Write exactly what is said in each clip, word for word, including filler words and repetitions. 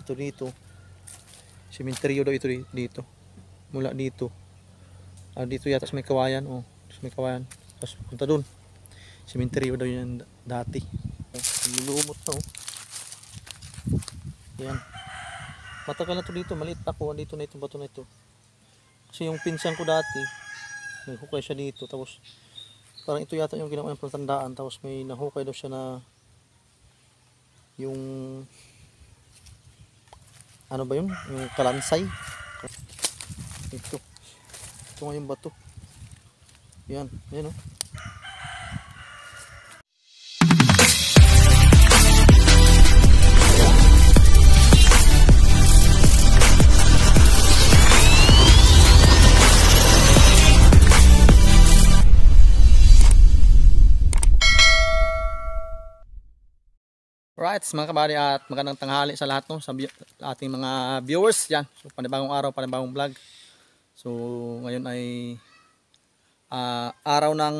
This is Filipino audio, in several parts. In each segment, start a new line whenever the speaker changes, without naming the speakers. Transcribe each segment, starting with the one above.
ito dito. Sementeryo daw ito dito. Mula dito. Ah, dito yata sa may kawayan. Oh, sa may kawayan. Tapos punta doon. Sementeryo daw yan dati. Nilulumot na oh. Yan. Matagal na to dito. Maliit pa ako. Dito na itong bato na ito. Kasi yung pinsan ko dati, naghukay siya dito. Tapos parang ito yata yung ginawa ng patandaan. Tapos may nahukay daw siya na yung ano ba yun? Yung kalansay. Ito. Ito nga yung bato. Yan. Yan o. Oh. Right, mga kabady, at magandang tanghali sa lahat no, sa ating mga viewers yan. So panibagong araw, panibagong vlog. So ngayon ay uh, araw ng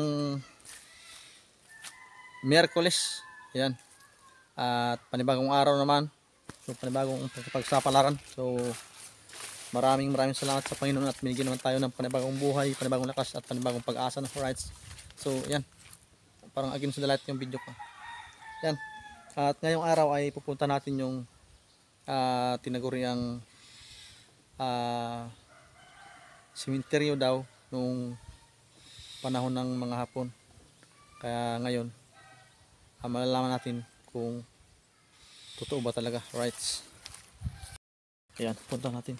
Miyerkules. Yan. At panibagong araw naman. So panibagong pagsapalaran. So maraming maraming salamat sa Panginoon at binigyan naman tayo ng panibagong buhay, panibagong lakas at panibagong pag-asa. No? Right. So yan. Parang again sa light yung video ko. Yan. At ngayong araw ay pupunta natin yung uh, tinaguriang uh, sementeryo daw nung panahon ng mga Hapon. Kaya ngayon uh, malalaman natin kung totoo ba talaga. Right. Ayan, pupunta natin.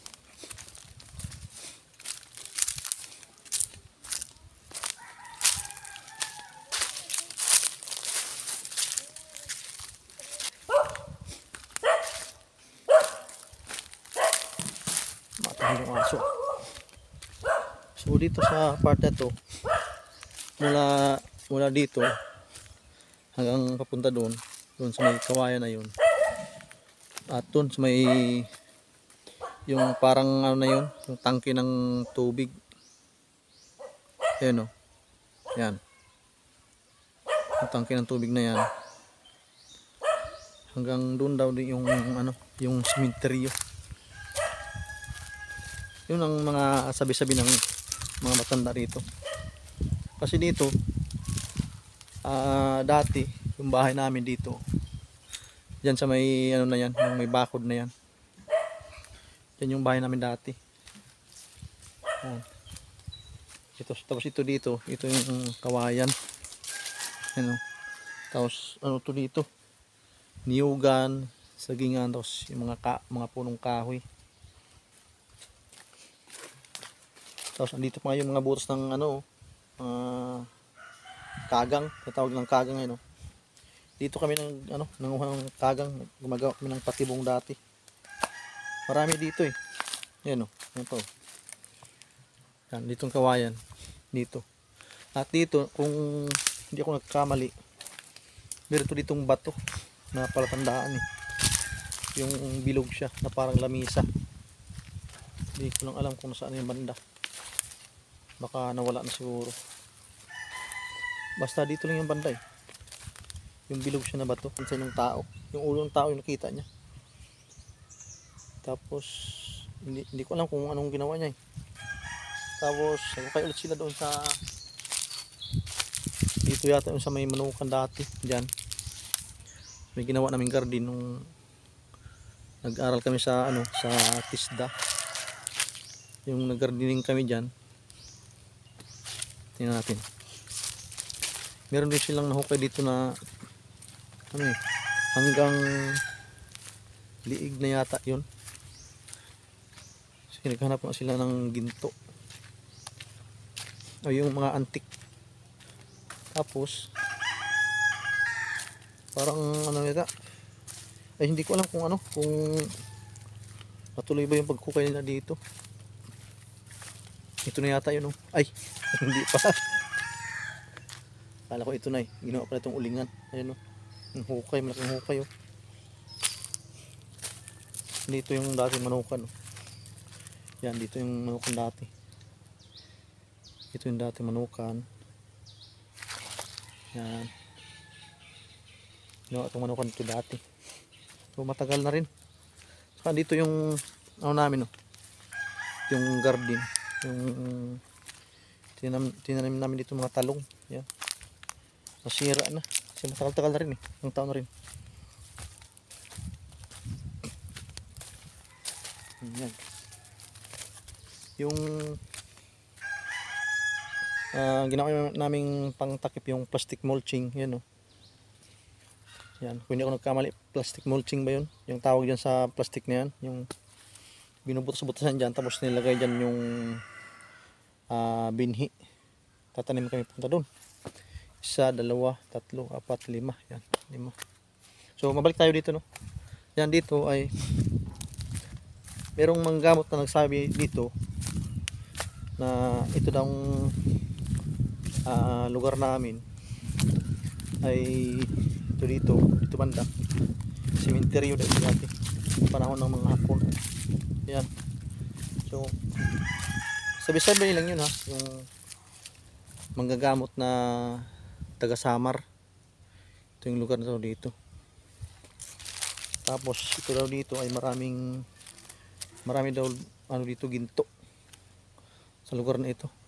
Yung aso. So dito sa part na to, mula mula dito hanggang papunta doon, doon sa may kawayan na yun. At doon sa may yung parang ano na yun, yung tangke ng tubig. Ayan o. Yan. Yung tangke ng tubig na yan. Hanggang doon daw din yung ano, yung sementeryo. Yun ang mga sabi-sabi ng mga matanda rito. Kasi dito uh, dati yung bahay namin dito, diyan sa may ano na yan, yung may bakod na yan, yan yung bahay namin dati. Yan. Ito, tapos ito dito, ito yung kawayan. Ano, tapos ano to dito, niyugan, sagingan, tapos yung mga ka, mga punong kahoy. Tapos andito pa yung mga butas ng ano, uh, kagang, natawag ng kagang ano. Dito kami ng ano, nanguha ng kagang, gumagawa kami ng patibong dati. Marami dito eh. Yan oh, ito. Yan, ditong kawayan dito. At dito, kung hindi ako nagkamali, meron to ditong bato na palatandaan eh. Yung bilog siya na parang lamisa. Hindi ko lang alam kung saan yung banda. Baka nawala na siguro. Basta dito lang yung banda eh. Yung bilog siya na bato. Pansin ng tao. Yung ulo ng tao yung nakita niya. Tapos hindi, hindi ko alam kung anong ginawa niya eh. Tapos nagkakay ulit sila doon sa dito yata yung sa may Manukan dati. Diyan. May ginawa naming garden nung nag-aral kami sa ano, sa Tisda. Yung nag-gardening kami diyan. Tingnan natin. Meron din silang nahukay dito na ano eh, hanggang liig na yata yun. Kasi naghanap na sila ng ginto. O yung mga antik. Tapos parang ano yata. Ay hindi ko alam kung ano, kung natuloy ba yung pagkukay nila dito. Ito na yata yun oh. Ay, hindi pa. Kala ko ito na eh. Ginawa pala itong ulingan. Ayun oh. Yung hukay, malaking hukay oh. Dito yung dati Manukan oh. Yan, dito yung Manukan dati. Ito yung dati Manukan. Yan. Ginawa itong Manukan ito dati. So matagal na rin. Saka dito yung ano namin, no, yung garden, yung tinam, tinanim namin dito mga talong. Yan, nasira na kasi matagal-tagal na rin eh, ang taon na rin. Yan, yung uh, ginawa naming pangtakip yung plastic mulching. Yan, no. Yan, kung hindi ako nagkamali, plastic mulching ba yun? Yung tawag dyan sa plastic na yan, yung binubutas-butasan dyan, tapos nilagay dyan yung uh, binhi. Tatanim kami punta doon. Isa, dalawa, tatlo, apat, lima. Yan, lima. So mabalik tayo dito, no. Yan, dito ay merong manggamot na nagsabi dito na ito daw uh, lugar namin ay ito dito, dito banda, sementeryo dito dati, panahon ng mga Hapon. Yan. So sabi-sabi lang yun, ha, yung manggagamot na taga Samar. Ito yung lugar na to dito. Tapos ito daw dito ay maraming marami daw ano dito, ginto sa lugar na ito.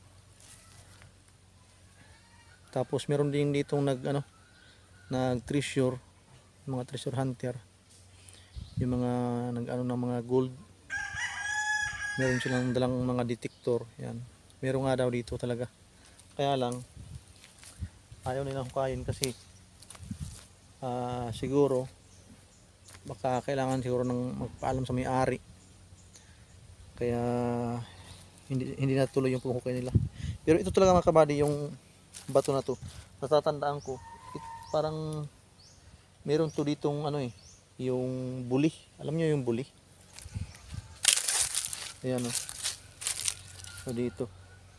Tapos meron din dito nag ano nag treasure, mga treasure hunter, yung mga nag ano ng mga gold. Meron silang dalang mga detector. Yan, meron nga daw dito talaga, kaya lang ayaw nilang hukayin kasi uh, siguro baka kailangan siguro ng magpaalam sa may-ari, kaya hindi hindi natuloy yung pagkukay nila. Pero ito talaga mga kabady, yung bato na to, natatandaan ko parang meron to ditong ano eh, yung buli. Alam niyo yung buli? Ayan, o. So dito.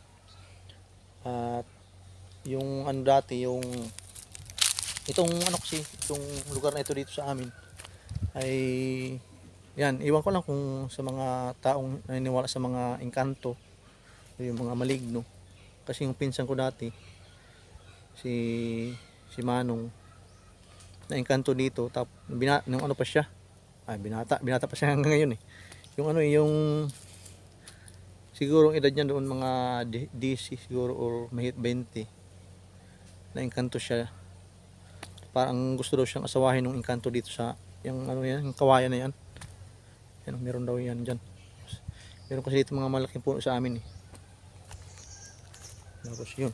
At yung ano dati, yung itong ano kasi, itong lugar na ito dito sa amin ay yan, iwan ko lang kung sa mga taong naniniwala sa mga engkanto, yung mga maligno. Kasi yung pinsan ko dati, si si Manong, na engkanto dito, tap bina, nung ano pa siya, ay binata binata pa siya hanggang ngayon eh, yung ano yung siguro edad niya doon mga D C siguro or mahigit twenty, na engkanto siya. Parang gusto daw siyang asawahin ng engkanto dito sa yung ano yan, yung kawayan na yan. Yan, meron daw yan dyan. Meron kasi dito mga malaking puno sa amin eh. Tapos yun,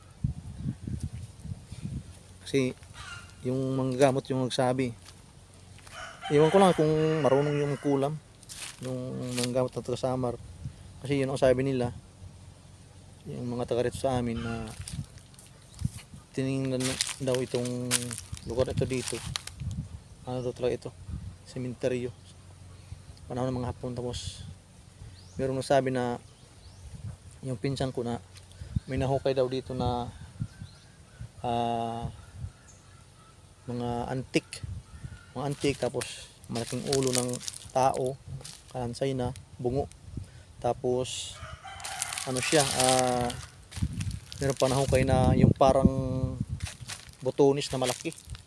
kasi yung manggagamot yung nagsabi, iwan ko lang kung marunong yung kulam yung manggagamot na taga Samar, kasi yun ang sabi nila, yung mga taga rito sa amin, na tinignan daw itong lugar ito dito, ano daw talaga ito, sementeryo, panahon ng mga Hapon. Tapos merong nagsabi na yung pinsan ko na may nahukay daw dito na uh, mga antik, mga antik, tapos malaking ulo ng tao, kalansay na bungo, tapos ano siya, uh, meron pa nahukay na yung parang botonis na malaki.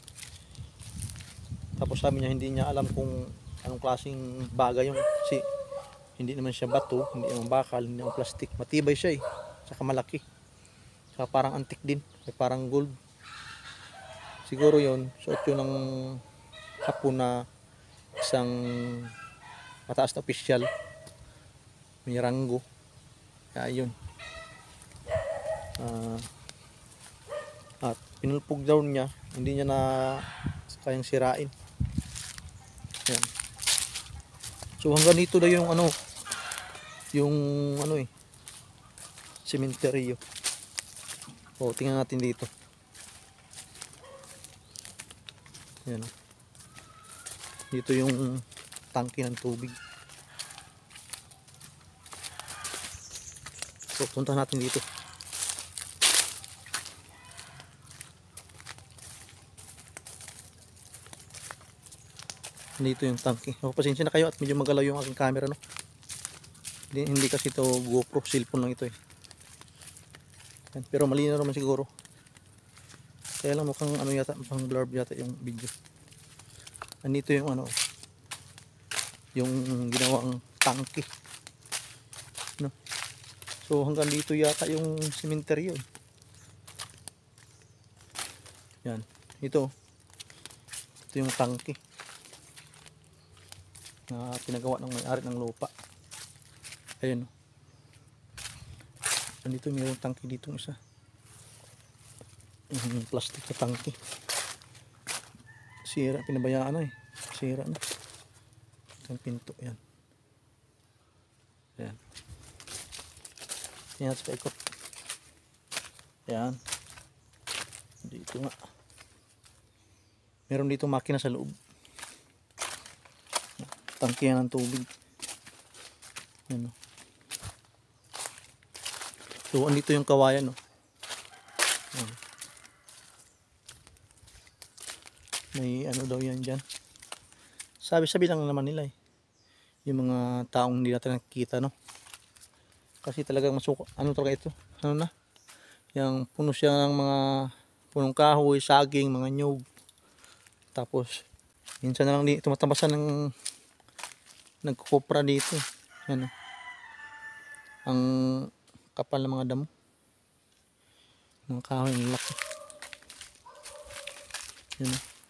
Tapos sabi niya hindi niya alam kung anong klaseng bagay yung, si hindi naman siya bato, hindi naman bakal, hindi naman plastic, matibay siya eh, saka malaki, saka parang antik din, may parang gold. Siguro yun, suot yun ng Hapon na isang mataas na opisyal, may ranggo. Kaya yun, uh, at pinulpog daw niya, hindi niya na kayang sirain. Yan. So hanggang dito daw yung ano, yung ano eh, sementeryo. O tingnan natin dito. Yan. Dito yung tangke ng tubig. So punta natin dito. Dito yung tangke. O, pasensya na kayo at medyo magalaw yung aking camera, no. Hindi, hindi kasi ito GoPro, cellphone lang ito eh. Yan. Pero malinaw naman siguro. Kaya lang mukhang ano yata, mukhang blurb yata yung video. Andito yung ano, yung ginawang tangke, no? So hanggang dito yata yung sementeryo. Yan, ito ito yung tangke na pinagawa ng may-ari ng lupa. Ayun, nandito mayroong tangke dito isa, yung plastic na tangke. Sira, pinabayaan na eh, sira na yung pinto. Yan, yan, yan sa ikot. Yan, dito nga meron dito makina sa loob, tangke yan ng tubig. Yan, so andito yung kawayan, no? Yan. May ano daw yan dyan, sabi-sabi lang naman nila eh, yung mga taong hindi natin nakikita, no? Kasi talagang masuko, ano talaga ito, ano na, yung puno siya ng mga punong kahoy, saging, mga nyug. Tapos minsan na lang di tumatabasan ng nagkukopra dito. Ano, ang kapal ng mga damo ng kahoy, ng laki. Yan.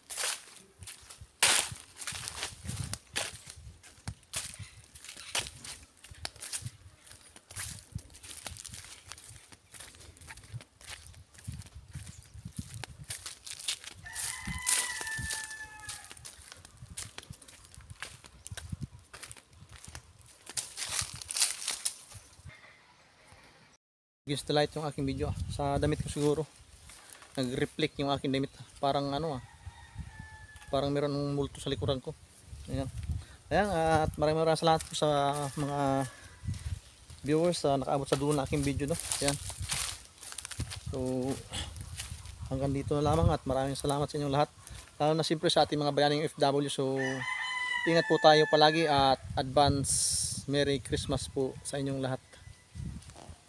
Against the light yung aking video sa damit ko siguro. Nag-reflect yung aking damit. Parang ano ah. Parang meron ng multo sa likuran ko. Ayan. Ayan, at maraming maraming salamat po sa mga viewers na nakaabot sa dulo ng aking video, no. Ayan. So hanggang dito na lamang at maraming salamat sa inyong lahat. Lalo na siyempre sa ating mga bayaning F W. So ingat po tayo palagi at advance Merry Christmas po sa inyong lahat.